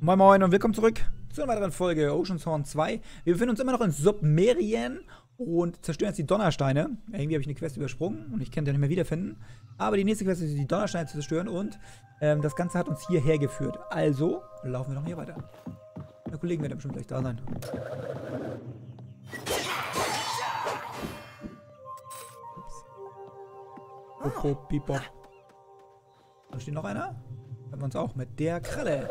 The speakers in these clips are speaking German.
Moin Moin und willkommen zurück zu einer weiteren Folge Oceanhorn 2. Wir befinden uns immer noch in Submerien und zerstören jetzt die Donnersteine. Irgendwie habe ich eine Quest übersprungen und ich kann die nicht mehr wiederfinden. Aber die nächste Quest ist, die Donnersteine zu zerstören und das Ganze hat uns hierher geführt. Also laufen wir noch hier weiter. Der Kollegen wird bestimmt gleich da sein. Ups. Bibop. Da steht noch einer. Haben wir uns auch mit der Kralle.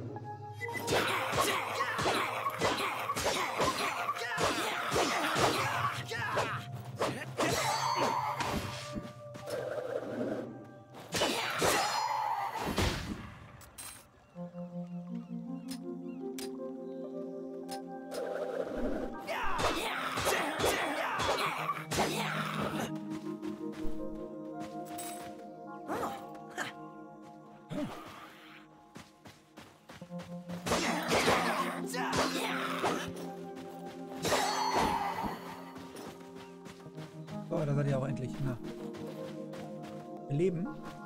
So, da seid ihr auch endlich. Na. Wir leben.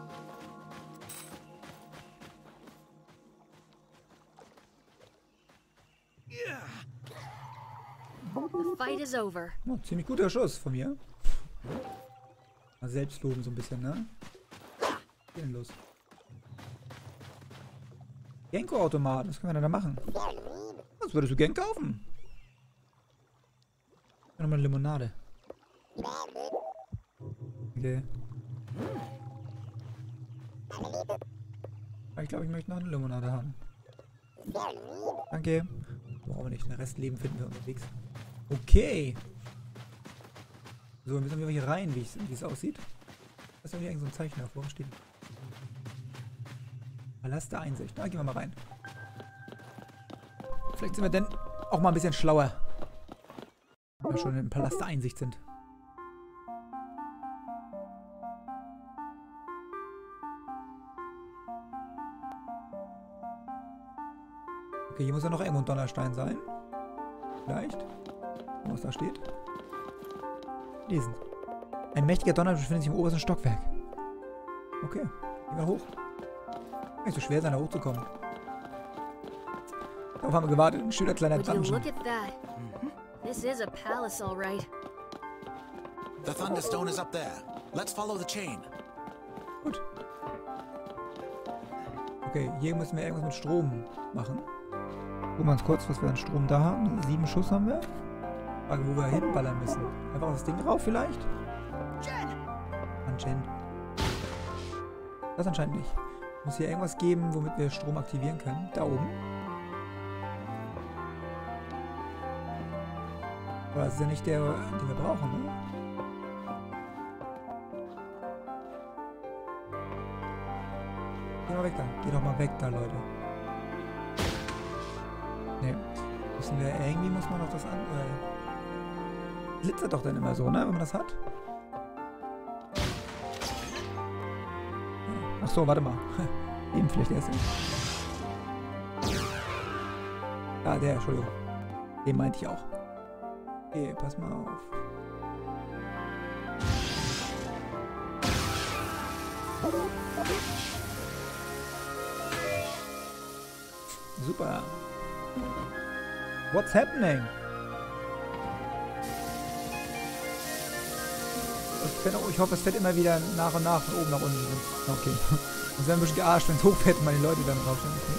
The fight is over. Oh, ziemlich guter Schuss von mir. Mal selbst loben so ein bisschen, ne? Was ist denn los? Genko-Automat, was können wir denn da machen? Was würdest du gern kaufen? Ja, nochmal eine Limonade. Okay. Ich glaube, ich möchte noch eine Limonade haben. Danke. Brauchen wir nicht. Den Rest Leben finden wir unterwegs. Okay. So, wir müssen hier rein, wie es aussieht. Das ist ja hier irgend so ein Zeichen davor steht. Palast der Einsicht. Da gehen wir mal rein. Vielleicht sind wir denn auch mal ein bisschen schlauer. Wenn wir schon im Palast der Einsicht sind. Okay, hier muss ja noch irgendwo ein Donnerstein sein. Vielleicht. Was da steht. Lesen. Ein mächtiger Donner befindet sich im obersten Stockwerk. Okay, gehen wir hoch. Nicht so schwer sein, da hochzukommen. Darauf haben wir gewartet. Ein schöner kleiner Dungeon. Look at that. This is a palace, all right. The Thunderstone is up there. Let's follow the chain. Gut. Okay, hier müssen wir irgendwas mit Strom machen. Gucken wir uns kurz, was wir an Strom da haben. 7 Schuss haben wir. Frage, wo wir hinballern müssen. Einfach auf das Ding drauf vielleicht? An Jen. Das anscheinend nicht. Muss hier irgendwas geben, womit wir Strom aktivieren können. Da oben. Aber das ist ja nicht der, den wir brauchen, ne? Geh mal weg da. Geh doch mal weg da, Leute. Ne. Müssen wir, irgendwie muss man noch das an... glitzert doch dann immer so, ne? Wenn man das hat. Ach so, warte mal. Eben vielleicht erst. Ah, der, Entschuldigung. Den meinte ich auch. Okay, pass mal auf. Super. What's happening? Ich hoffe, es fährt immer wieder nach und nach von oben nach unten. Okay. Das wäre ein bisschen gearscht, wenn es hochfährt und meine Leute dann draufstehen. Okay.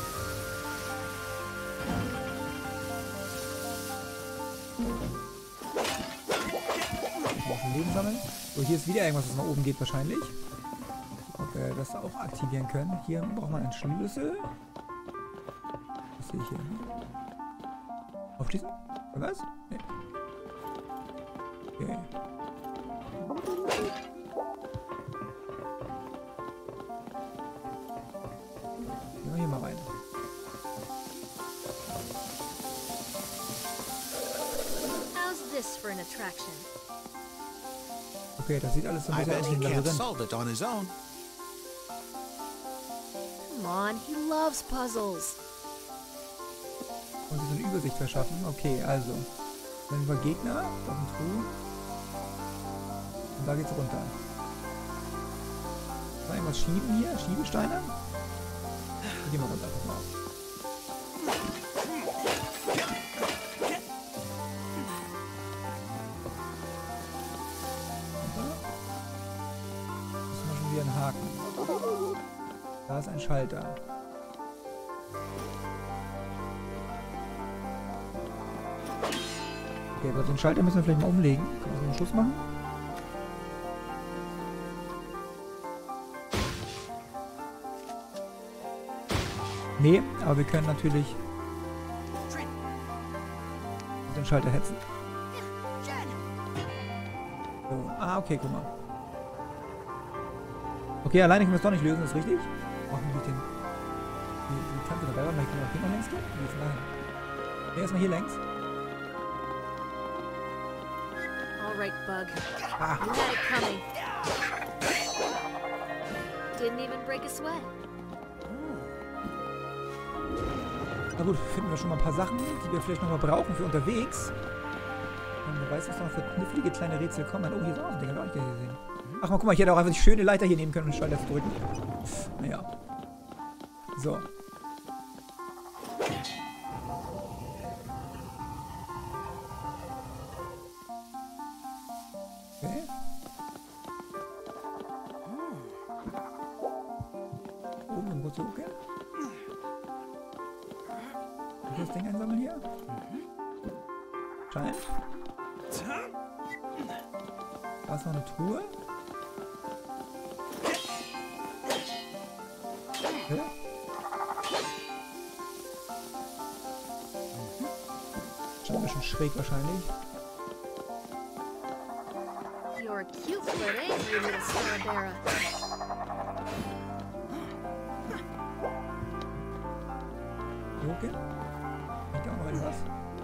Ich muss ein Leben sammeln. So, hier ist wieder irgendwas, was nach oben geht wahrscheinlich. Ob wir das auch aktivieren können. Hier braucht man einen Schlüssel. Was sehe ich hier? Aufschließen? Was? Nee. Okay. Gehen wir hier mal rein. How's this for an attraction? Okay, das sieht alles so ein I bisschen bet aus he wie ein can't Labyrinth. solve it on his own. Come on, he loves puzzles. Und sich so eine Übersicht verschaffen. Okay, also. Dann über Gegner, auf den Truhen. Und da geht's runter. Kann irgendwas schieben hier? Schiebesteine? Gehen wir runter, pass mal auf. Da ist ein Schalter. Okay, aber den Schalter müssen wir vielleicht mal umlegen. Können wir so einen Schuss machen? Nee, aber wir können natürlich den Schalter hetzen. So. Ah, okay, guck mal. Okay, alleine können wir es doch nicht lösen, ist richtig. Auch nicht die Kante dabei. Warte mal, ich kann auch hier noch längs gehen. Wie geht's denn dahin? Nee, erstmal hier längs. All right, Bug. Ah. You had it coming. Didn't even break a sweat. Na gut, finden wir schon mal ein paar Sachen, die wir vielleicht nochmal brauchen für unterwegs. Und wer weiß, was noch für knifflige kleine Rätsel kommen. Oh, hier ist auch ein Ding, hab ich auch nicht gesehen. Ach mal, guck mal, ich hätte auch einfach die schöne Leiter hier nehmen können, um den Schalter zu drücken. Naja. So. Okay. Oben im Bus hochgehen. Das Ding einsammeln hier. Scheint. Da ist noch eine Truhe. Okay. Schon ein bisschen schräg wahrscheinlich. You're a cute foot, ain't you, little Scarabera? Okay. Ich auch noch etwas.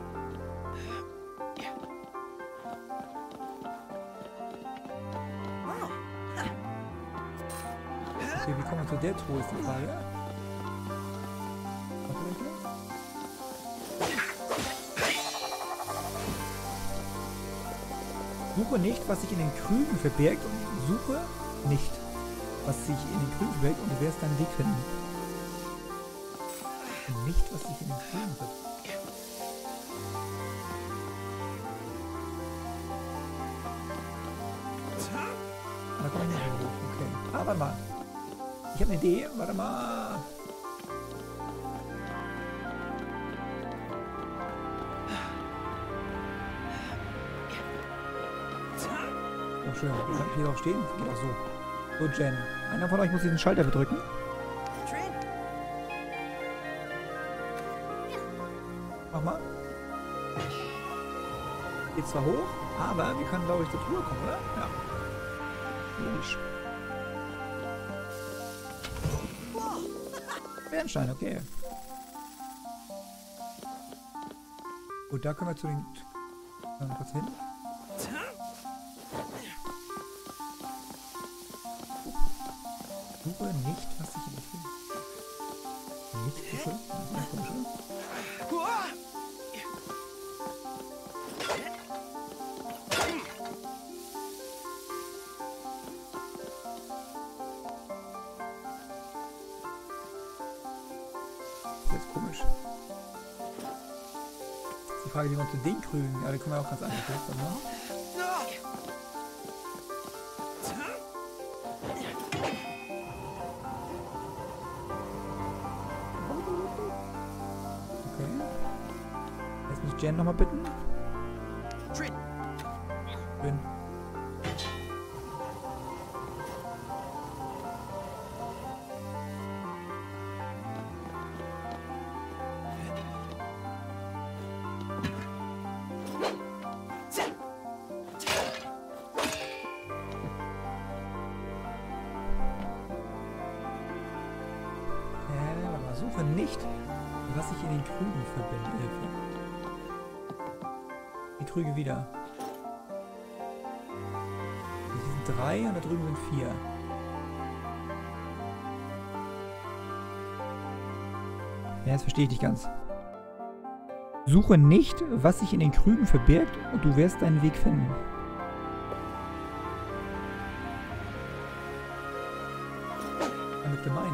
Okay, wie kommen wir zu der Truhe, ist die Frage. Kommt ihr gleich? Suche nicht, was sich in den Krügen verbirgt und suche nicht, was sich in den Krügen verbirgt und du wirst deinen Weg finden. Und nicht, was sich in den Krügen verbirgt. Da komme ich nicht mehr hoch. Okay. Ah, warte mal. Ich habe eine Idee. Warte mal. Oh, schön. Kann ich hier drauf stehen? Geht auch so. So, Jen. Einer von euch muss diesen Schalter bedrücken. Mach mal. Geht zwar hoch, aber wir können, glaube ich, zur Truhe kommen, oder? Ja. Logisch. Bernstein, okay. Gut, da können wir zu den... kurz hin. Suche nicht, was sich in den Film... Nicht suche? Das ist eine komische. Das ist jetzt komisch. Das ist die Frage, wie man zu den Krügen... Ja, die können wir auch ganz einfach hoch, ne? Jen nochmal bitten. Schön. Suche nicht, was sich in den Krügen verbindet. Die Krüge wieder. Hier sind 3 und da drüben sind 4. Ja, das verstehe ich nicht ganz. Suche nicht, was sich in den Krügen verbirgt und du wirst deinen Weg finden. Damit gemeint.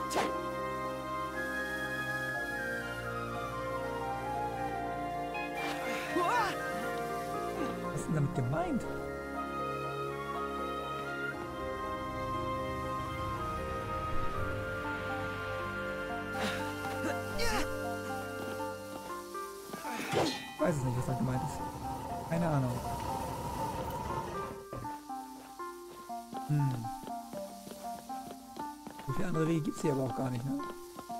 Was ist denn damit gemeint? weiß es nicht, was da gemeint ist. Keine Ahnung. So viele andere Wege gibt es hier aber auch gar nicht, ne?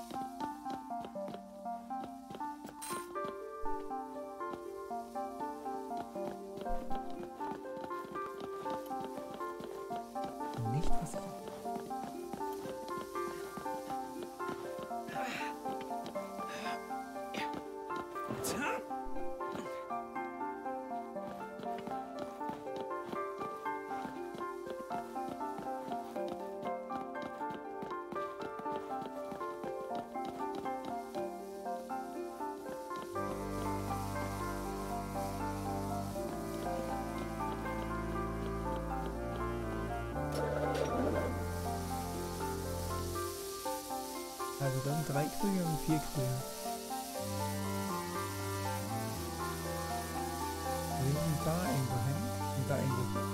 Nicht was ich... Also dann 3 Krüge und 4 Krüge. Wir sind da irgendwo hin und da irgendwo hin.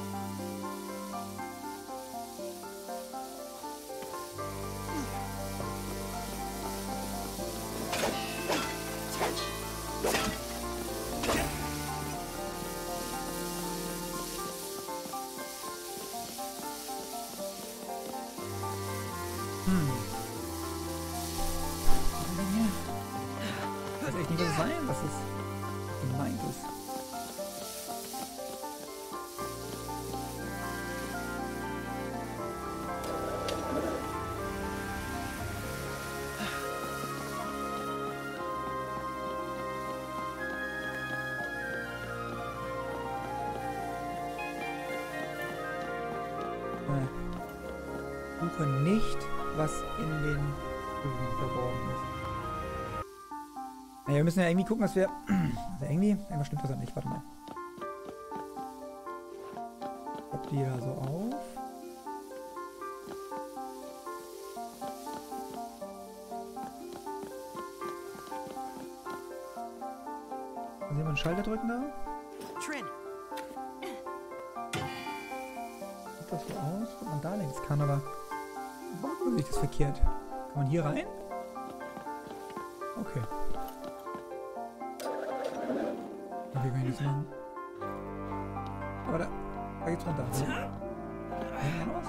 Ich weiß echt nicht, was es sein, was es gemeint ist. Suche nicht, was in den Krügen verborgen ist. Naja, wir müssen ja irgendwie gucken, dass wir... Also irgendwas stimmt das ja nicht. Warte mal. Klappt die da so auf. Kann jemand einen Schalter drücken da? Trin, Sieht das so aus, dass man da links kann, aber... Warum sehe ich das verkehrt? Kann man hier rein? Okay. Okay, kann ich das machen? Aber da geht's runter. So. Noch was?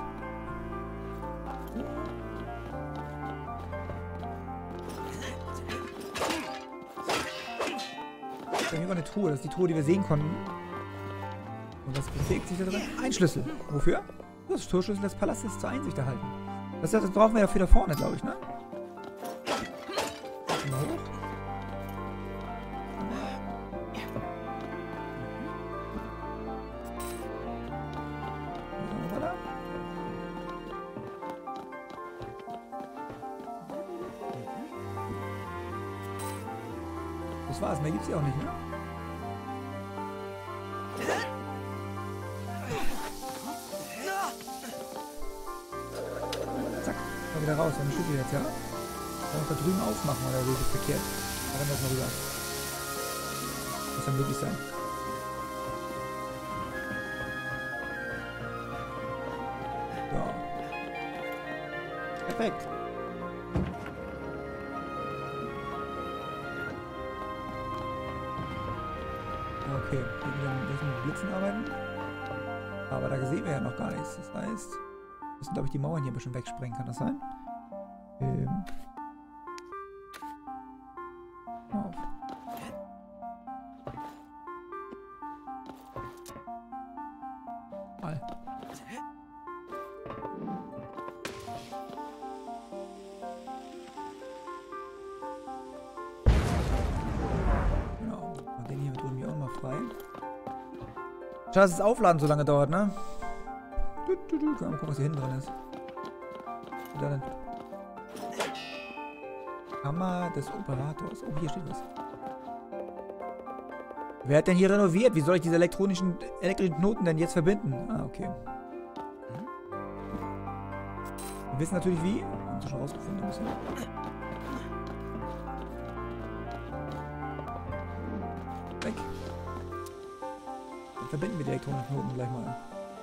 Hier war eine Truhe, das ist die Truhe, die wir sehen konnten. Und was bewegt sich da drin? Ein Schlüssel. Wofür? Das Torschlüssel des Palastes zur Einsicht erhalten. Das brauchen wir ja für da vorne, glaube ich, ne? Mal hoch. Weiter. Das war's, mehr gibt's hier auch nicht, ne? Zack, mal wieder raus, eine Schlüssel jetzt, ja? Kann man da drüben aufmachen, oder sehe ich das verkehrt? Da rennen wir jetzt mal rüber. Muss ja möglich sein. So. Perfekt. Okay, wir müssen mit Blitzen arbeiten. Aber da sehen wir ja noch gar nichts. Das heißt, wir müssen, glaube ich, die Mauern hier ein bisschen wegsprengen. Kann das sein? Auf. Mal. Genau. Und den hier drüben auch noch mal frei. Schade, dass das Aufladen so lange dauert, ne? Können wir mal gucken, was hier hinten drin ist. Was da denn? Kammer des Operators. Oh, hier steht was. Wer hat denn hier renoviert? Wie soll ich diese elektrischen Knoten denn jetzt verbinden? Ah, okay. Wir wissen natürlich wie. Haben wir schon rausgefunden ein bisschen. Weg. Dann verbinden wir die elektronischen Knoten gleich mal.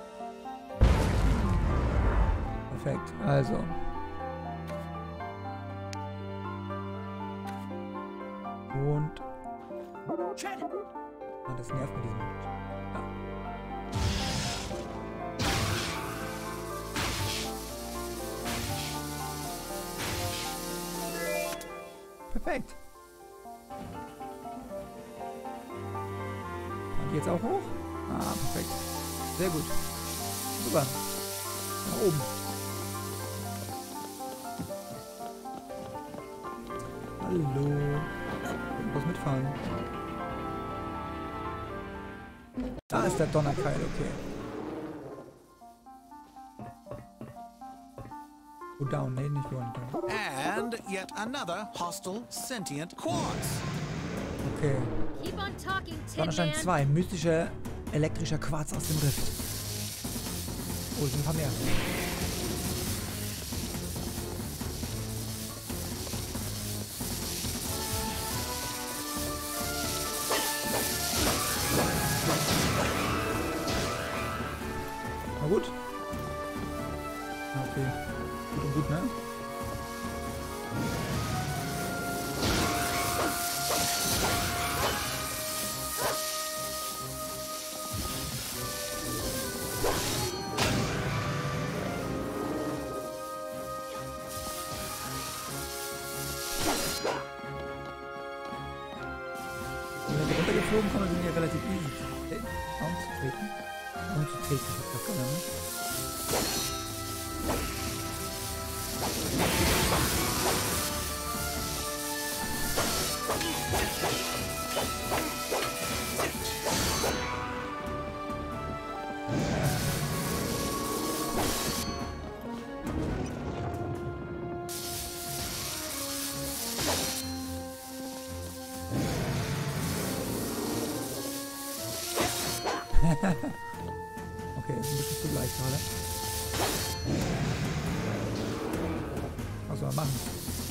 Perfekt. Also. Und Ah, das nervt mit diesem... Ja. Perfekt. Und jetzt auch hoch? Ah, perfekt. Sehr gut. Super. Nach oben. Hallo. Ich muss mitfahren. Da ist der Donnerkeil, okay. Go down, nee, nicht go down. And yet another hostile sentient quartz. Okay. Keep on talking, Tin Donnerstein Man. 2, mystischer elektrischer Quarz aus dem Rift. Oh, es sind ein paar mehr. Na gut. Okay. Gut und gut, ne? Wenn wir runtergeflogen kommen, sind wir relativ easy. Raum zu treten. Raum zu treten, das ist doch ne? Okay, ist ein bisschen zu leicht gerade. Was soll man machen?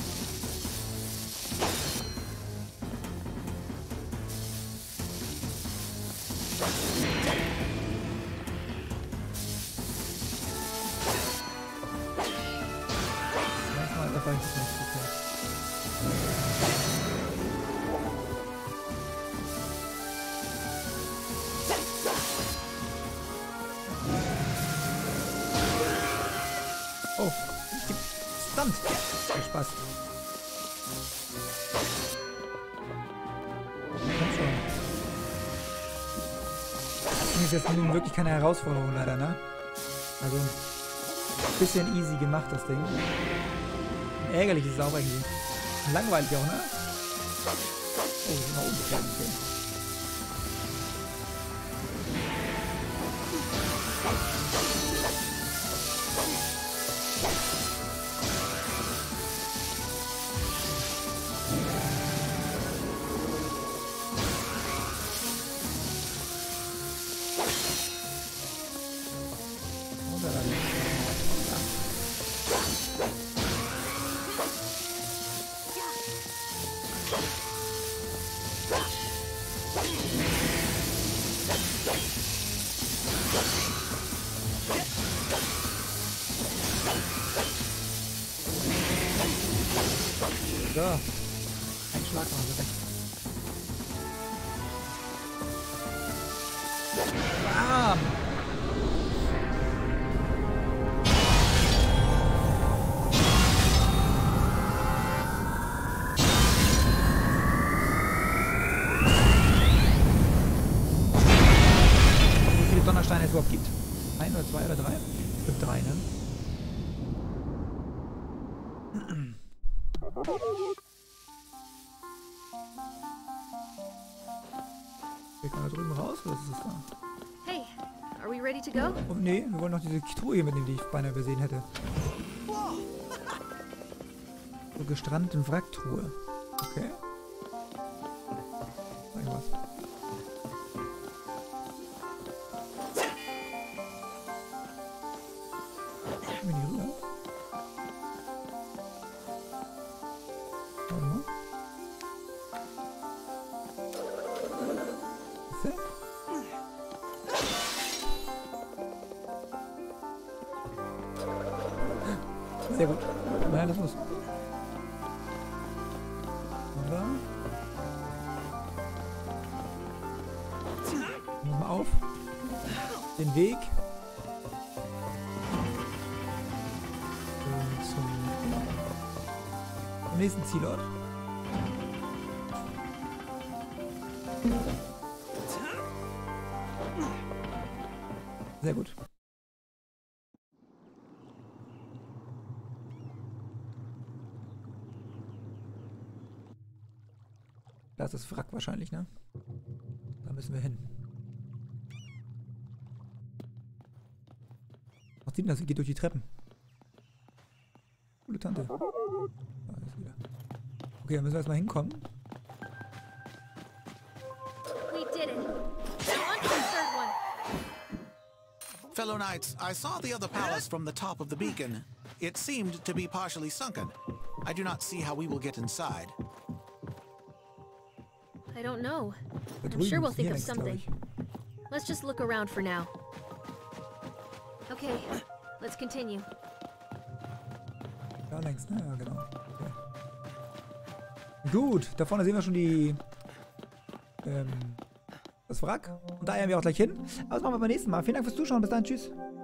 Manchmal dabei ist es nicht super. Oh, ich bin stunt. Viel Spaß. Komm schon. Das ist jetzt nun wirklich keine Herausforderung leider, ne? Also, ein bisschen easy gemacht, das Ding. Ärgerlich ist es auch irgendwie. Langweilig auch, ne? Oh, wir sind nach oben geflogen, okay. So. Ein Schlag machen wir weg. Bam! Wie viele Donnersteine es überhaupt gibt? Ein oder zwei oder drei? Es gibt drei, ne? Wir können da drüben raus, oder ist es da? Hey, are we ready to go? Oh, nee, wir wollen noch diese Truhe hier mitnehmen, die ich beinahe übersehen hätte. So gestrandete Wracktruhe. Okay. Sag was. Kommen wir nicht rüber? Warte mal. Ist der? Sehr gut. Nein, das muss. Oder? den Weg zum nächsten Zielort. Sehr gut. Da ist das Wrack wahrscheinlich, ne? Da müssen wir hin. Was sieht denn das? Sie geht durch die Treppen. Coole Tante. Da ist sie wieder. Okay, dann müssen wir erstmal hinkommen. We did it. Now on to the third one. Fellow knights, I saw the other palace from the top of the beacon. It seemed to be partially sunken. I do not see how we will get inside. I don't know. Da I'm drüben sure we'll ist think hier of links, glaub something. ich. Let's just look around for now. Okay, let's continue. Da längs, ne? Ja, genau. Okay. Gut, da vorne sehen wir schon die das Wrack. Und da eiern wir auch gleich hin. Aber das machen wir beim nächsten Mal. Vielen Dank fürs Zuschauen. Bis dann. Tschüss.